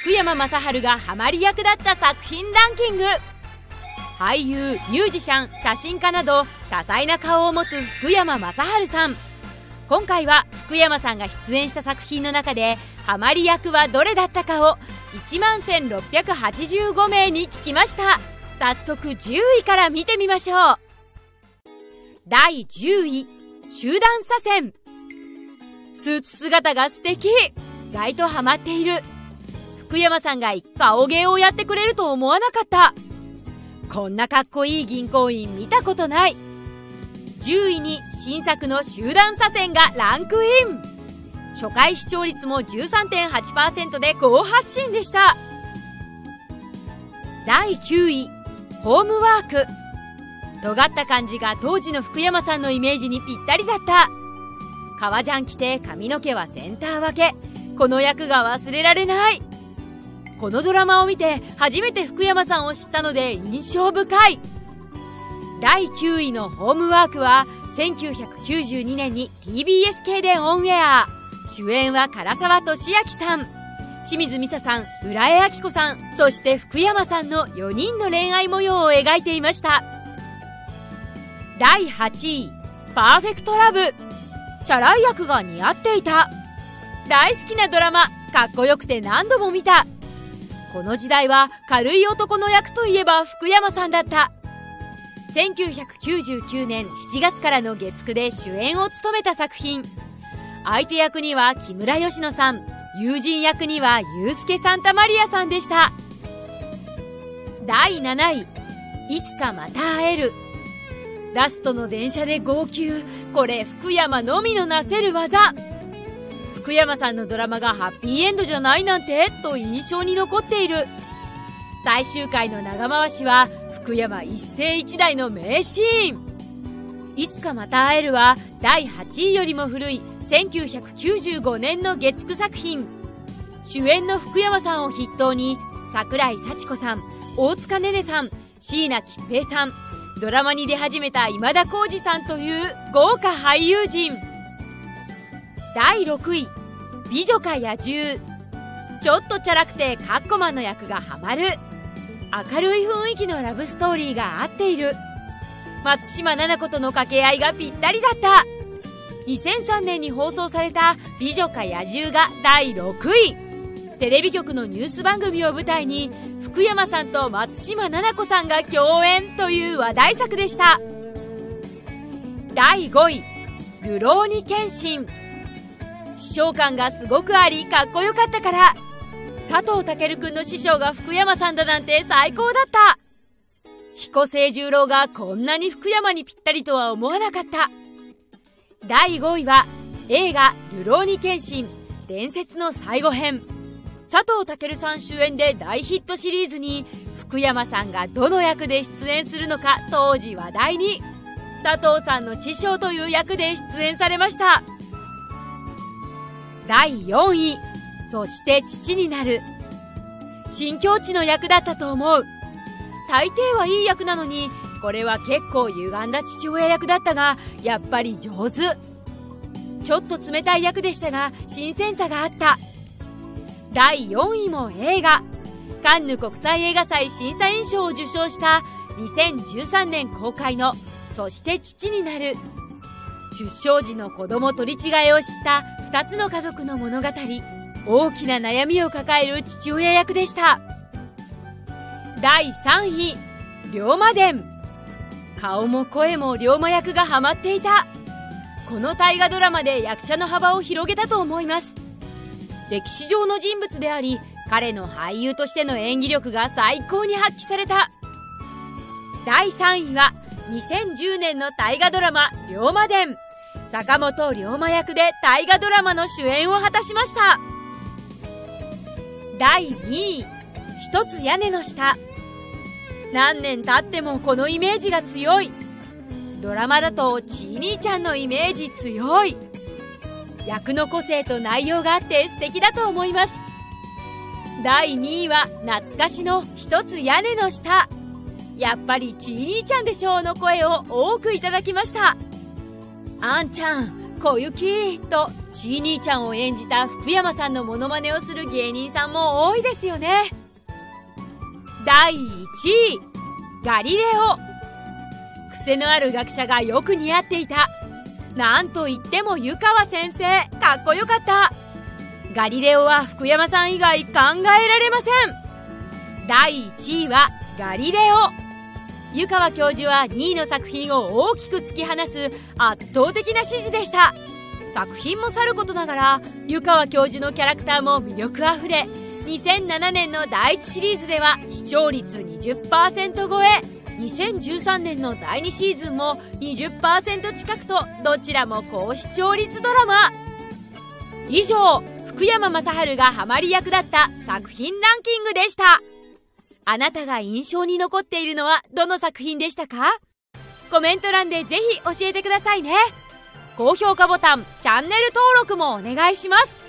福山雅治がハマり役だった作品ランキング。俳優、ミュージシャン、写真家など多彩な顔を持つ福山雅治さん。今回は福山さんが出演した作品の中でハマり役はどれだったかを11,685名に聞きました。早速10位から見てみましょう。第10位、集団左遷。スーツ姿が素敵、意外とハマっている。福山さんが顔芸をやってくれると思わなかった。こんなかっこいい銀行員見たことない。10位に新作の集団左遷がランクイン。初回視聴率も 13.8% で好発進でした。第9位、ホームワーク。尖った感じが当時の福山さんのイメージにぴったりだった。革ジャン着て髪の毛はセンター分け。この役が忘れられない。このドラマを見て初めて福山さんを知ったので印象深い。第9位のホームワークは1992年に TBS 系でオンエア。主演は唐沢寿明さん、清水美沙さん、浦江明子さん、そして福山さんの4人の恋愛模様を描いていました。第8位、パーフェクトラブ。チャラい役が似合っていた。大好きなドラマ、かっこよくて何度も見た。この時代は軽い男の役といえば福山さんだった。1999年7月からの月9で主演を務めた作品。相手役には木村佳乃さん、友人役にはユースケ・サンタマリアさんでした。第7位、いつかまた会える。ラストの電車で号泣。これ福山のみのなせる技。福山さんのドラマがハッピーエンドじゃないなんてと印象に残っている。最終回の長回しは福山一世一代の名シーン。いつかまた会えるは第8位よりも古い1995年の月9作品。主演の福山さんを筆頭に桜井幸子さん、大塚寧々さん、椎名桔平さん、ドラマに出始めた今田耕司さんという豪華俳優陣。第6位、美女か野獣。ちょっとチャラくてカッコマンの役がハマる。明るい雰囲気のラブストーリーが合っている。松嶋菜々子との掛け合いがぴったりだった。2003年に放送された美女か野獣が第6位。テレビ局のニュース番組を舞台に福山さんと松嶋菜々子さんが共演という話題作でした。第5位、るろうに剣心。師匠感がすごくありかっこよかったから。佐藤健くんの師匠が福山さんだなんて最高だった。彦星十郎がこんなに福山にぴったりとは思わなかった。第5位は映画るろうに剣心伝説の最後編。佐藤健さん主演で大ヒットシリーズに福山さんがどの役で出演するのか当時話題に。佐藤さんの師匠という役で出演されました。第4位、そして父になる。新境地の役だったと思う。大抵はいい役なのにこれは結構歪んだ父親役だったがやっぱり上手。ちょっと冷たい役でしたが新鮮さがあった。第4位も映画。カンヌ国際映画祭審査員賞を受賞した2013年公開のそして父になる。出生時の子供取り違えを知った2つの家族の物語。大きな悩みを抱える父親役でした。第3位、龍馬伝。顔も声も龍馬役がハマっていた。この大河ドラマで役者の幅を広げたと思います。歴史上の人物であり彼の俳優としての演技力が最高に発揮された。第3位は2010年の大河ドラマ龍馬伝。坂本龍馬役で大河ドラマの主演を果たしました。第2位、一つ屋根の下。何年経ってもこのイメージが強い。ドラマだとちー兄ちゃんのイメージ強い。役の個性と内容があって素敵だと思います。第2位は懐かしの一つ屋根の下。やっぱりちー兄ちゃんでしょうの声を多くいただきました。あんちゃん小雪とちー兄ちゃんを演じた福山さんのモノマネをする芸人さんも多いですよね。第1位、ガリレオ。癖のある学者がよく似合っていた。なんといっても湯川先生、かっこよかった。ガリレオは福山さん以外考えられません。第1位はガリレオ。湯川教授は2位の作品を大きく突き放す圧倒的な支持でした。作品もさることながら湯川教授のキャラクターも魅力あふれ、2007年の第1シリーズでは視聴率 20% 超え、2013年の第2シーズンも 20% 近くと、どちらも高視聴率ドラマ。以上、福山雅治がハマり役だった作品ランキングでした。あなたが印象に残っているのはどの作品でしたか？コメント欄でぜひ教えてくださいね。高評価ボタン、チャンネル登録もお願いします。